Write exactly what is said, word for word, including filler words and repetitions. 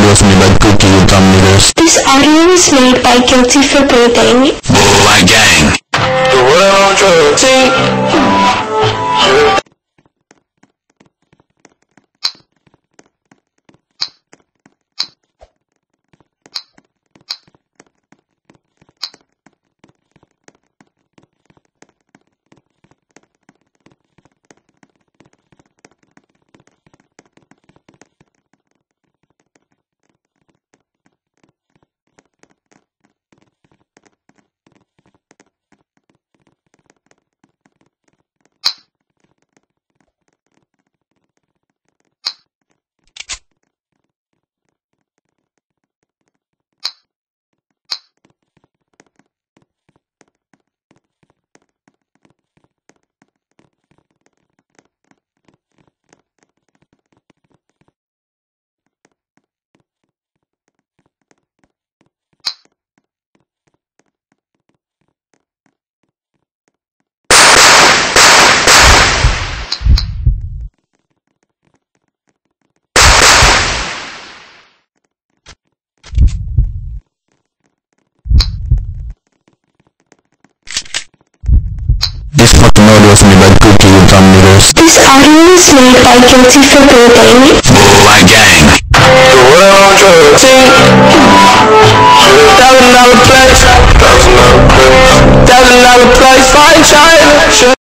audio from the cookie you dumb niggas. This audio was made by Guilty for Breathing. Black gang. The world on drug team. This fucking audio from the cookie you dumb niggas. This audio was made by Guilty for Breathing. Black gang. The world on drug team. Thousand dollar place. Thousand dollar place. Thousand dollar place. Fine China.